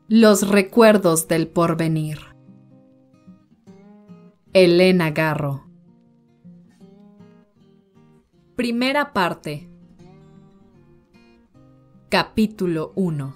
Los recuerdos del porvenir. Elena Garro. Primera parte. Capítulo 1.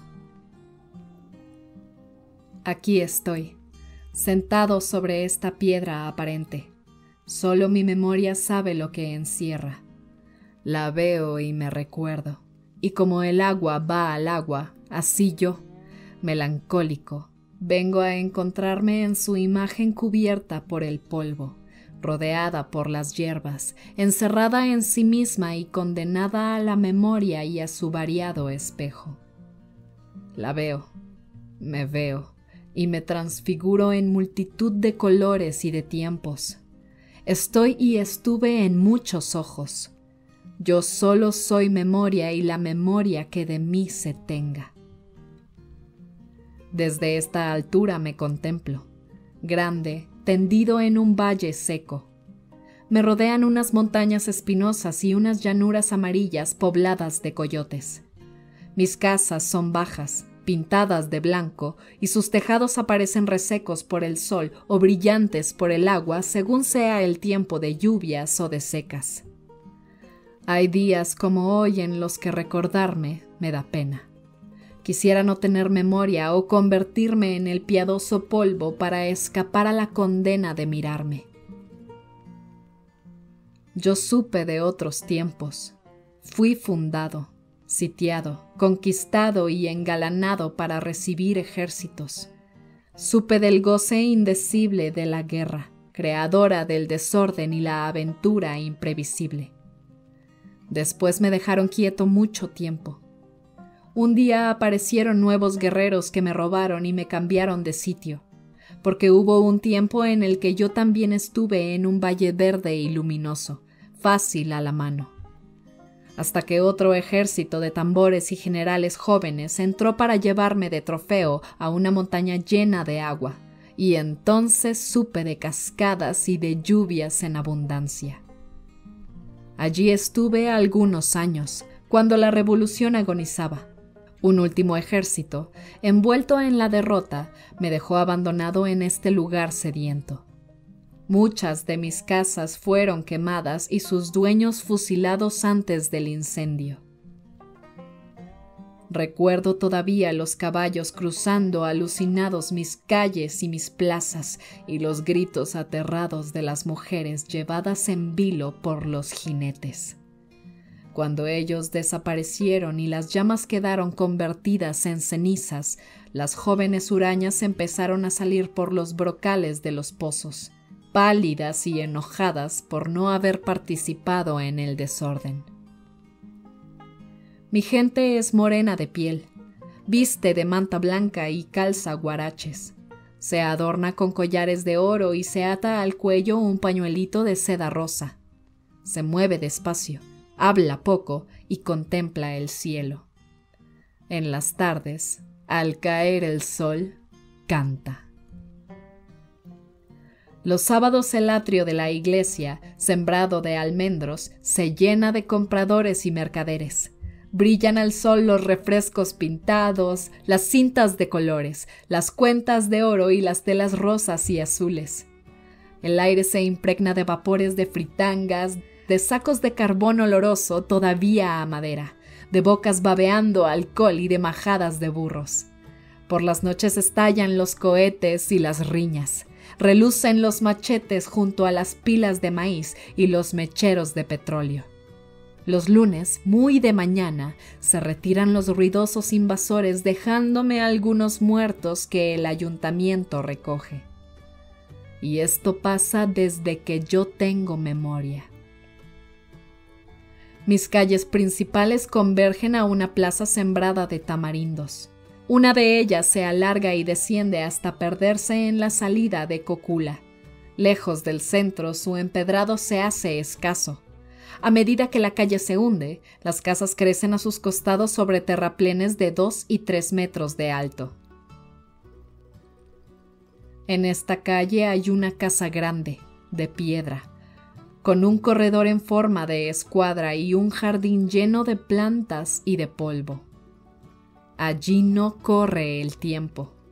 Aquí estoy, sentado sobre esta piedra aparente. Solo mi memoria sabe lo que encierra. La veo y me recuerdo, y como el agua va al agua, así yo, melancólico, vengo a encontrarme en su imagen cubierta por el polvo, rodeada por las hierbas, encerrada en sí misma y condenada a la memoria y a su variado espejo. La veo, me veo, y me transfiguro en multitud de colores y de tiempos. Estoy y estuve en muchos ojos. Yo solo soy memoria y la memoria que de mí se tenga. Desde esta altura me contemplo, grande, tendido en un valle seco. Me rodean unas montañas espinosas y unas llanuras amarillas pobladas de coyotes. Mis casas son bajas, pintadas de blanco, y sus tejados aparecen resecos por el sol o brillantes por el agua según sea el tiempo de lluvias o de secas. Hay días como hoy en los que recordarme me da pena. Quisiera no tener memoria o convertirme en el piadoso polvo para escapar a la condena de mirarme. Yo supe de otros tiempos. Fui fundado, sitiado, conquistado y engalanado para recibir ejércitos. Supe del goce indecible de la guerra, creadora del desorden y la aventura imprevisible. Después me dejaron quieto mucho tiempo. Un día aparecieron nuevos guerreros que me robaron y me cambiaron de sitio, porque hubo un tiempo en el que yo también estuve en un valle verde y luminoso, fácil a la mano. Hasta que otro ejército de tambores y generales jóvenes entró para llevarme de trofeo a una montaña llena de agua, y entonces supe de cascadas y de lluvias en abundancia. Allí estuve algunos años, cuando la revolución agonizaba. Un último ejército, envuelto en la derrota, me dejó abandonado en este lugar sediento. Muchas de mis casas fueron quemadas y sus dueños fusilados antes del incendio. Recuerdo todavía los caballos cruzando alucinados mis calles y mis plazas y los gritos aterrados de las mujeres llevadas en vilo por los jinetes. Cuando ellos desaparecieron y las llamas quedaron convertidas en cenizas, las jóvenes hurañas empezaron a salir por los brocales de los pozos, pálidas y enojadas por no haber participado en el desorden. Mi gente es morena de piel, viste de manta blanca y calza guaraches. Se adorna con collares de oro y se ata al cuello un pañuelito de seda rosa. Se mueve despacio, habla poco y contempla el cielo. En las tardes, al caer el sol, canta. Los sábados el atrio de la iglesia, sembrado de almendros, se llena de compradores y mercaderes. Brillan al sol los refrescos pintados, las cintas de colores, las cuentas de oro y las telas rosas y azules. El aire se impregna de vapores de fritangas, de sacos de carbón oloroso todavía a madera, de bocas babeando alcohol y de majadas de burros. Por las noches estallan los cohetes y las riñas. Relucen los machetes junto a las pilas de maíz y los mecheros de petróleo. Los lunes, muy de mañana, se retiran los ruidosos invasores dejándome algunos muertos que el ayuntamiento recoge. Y esto pasa desde que yo tengo memoria. Mis calles principales convergen a una plaza sembrada de tamarindos. Una de ellas se alarga y desciende hasta perderse en la salida de Cocula. Lejos del centro, su empedrado se hace escaso. A medida que la calle se hunde, las casas crecen a sus costados sobre terraplenes de 2 y 3 metros de alto. En esta calle hay una casa grande, de piedra, con un corredor en forma de escuadra y un jardín lleno de plantas y de polvo. Allí no corre el tiempo,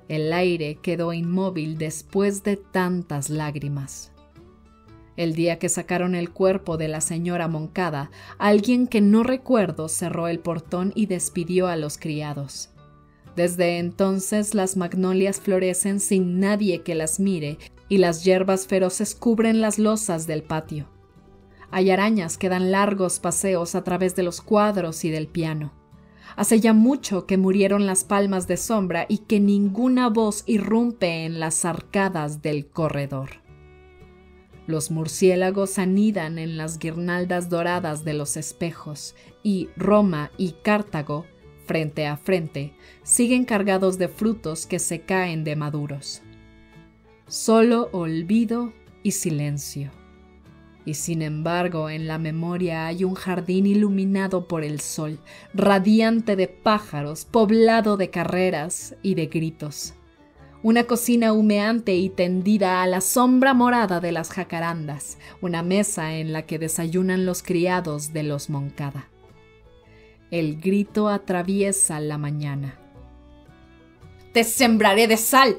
El aire quedó inmóvil después de tantas lágrimas. El día que sacaron el cuerpo de la señora Moncada, alguien que no recuerdo cerró el portón y despidió a los criados. Desde entonces las magnolias florecen sin nadie que las mire y las hierbas feroces cubren las losas del patio. Hay arañas que dan largos paseos a través de los cuadros y del piano. Hace ya mucho que murieron las palmas de sombra y que ninguna voz irrumpe en las arcadas del corredor. Los murciélagos anidan en las guirnaldas doradas de los espejos y Roma y Cartago, frente a frente, siguen cargados de frutos que se caen de maduros. Solo olvido y silencio. Y sin embargo, en la memoria hay un jardín iluminado por el sol, radiante de pájaros, poblado de carreras y de gritos. Una cocina humeante y tendida a la sombra morada de las jacarandas, una mesa en la que desayunan los criados de los Moncada. El grito atraviesa la mañana. ¡Te sembraré de sal!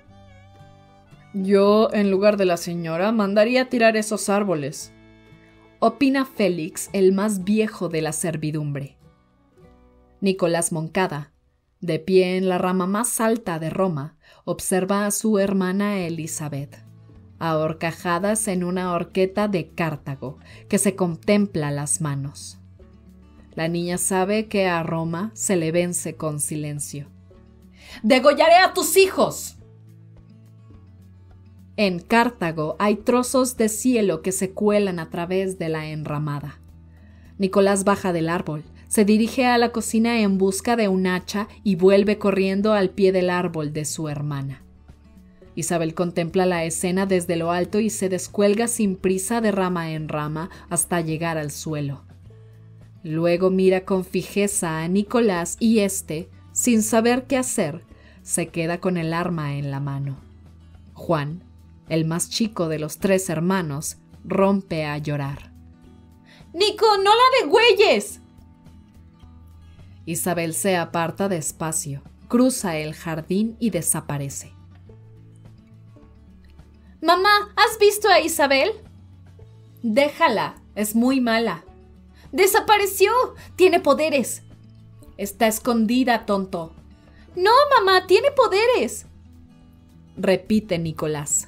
Yo, en lugar de la señora, mandaría tirar esos árboles, opina Félix, el más viejo de la servidumbre. Nicolás Moncada, de pie en la rama más alta de Roma, observa a su hermana Elizabeth, a horcajadas en una horqueta de Cartago, que se contempla las manos. La niña sabe que a Roma se le vence con silencio. ¡Degollaré a tus hijos! En Cartago hay trozos de cielo que se cuelan a través de la enramada. Nicolás baja del árbol, se dirige a la cocina en busca de un hacha y vuelve corriendo al pie del árbol de su hermana. Isabel contempla la escena desde lo alto y se descuelga sin prisa de rama en rama hasta llegar al suelo. Luego mira con fijeza a Nicolás y éste, sin saber qué hacer, se queda con el arma en la mano. Juan, el más chico de los 3 hermanos, rompe a llorar. ¡Nico, no la degüelles! Isabel se aparta despacio, cruza el jardín y desaparece. «Mamá, ¿has visto a Isabel?» «Déjala, es muy mala». «¡Desapareció! ¡Tiene poderes!» «Está escondida, tonto». «No, mamá, tiene poderes», repite Nicolás.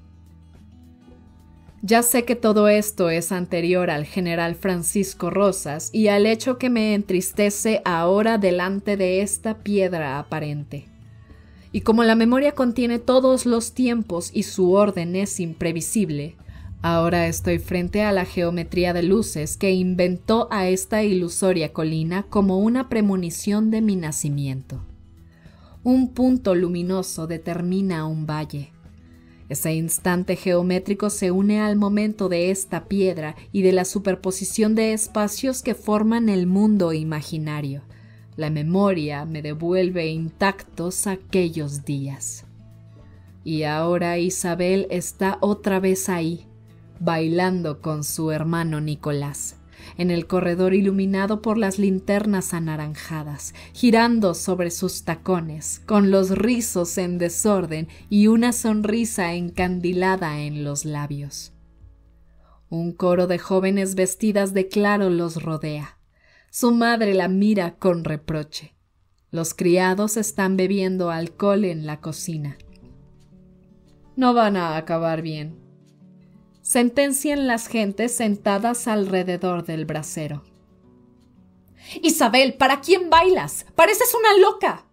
Ya sé que todo esto es anterior al general Francisco Rosas y al hecho que me entristece ahora delante de esta piedra aparente. Y como la memoria contiene todos los tiempos y su orden es imprevisible, ahora estoy frente a la geometría de luces que inventó a esta ilusoria colina como una premonición de mi nacimiento. Un punto luminoso determina un valle. Ese instante geométrico se une al momento de esta piedra y de la superposición de espacios que forman el mundo imaginario. La memoria me devuelve intactos aquellos días. Y ahora Isabel está otra vez ahí, bailando con su hermano Nicolás, en el corredor iluminado por las linternas anaranjadas, girando sobre sus tacones, con los rizos en desorden y una sonrisa encandilada en los labios. Un coro de jóvenes vestidas de claro los rodea. Su madre la mira con reproche. Los criados están bebiendo alcohol en la cocina. No van a acabar bien, sentencian las gentes sentadas alrededor del brasero. «Isabel, ¿para quién bailas? Pareces una loca».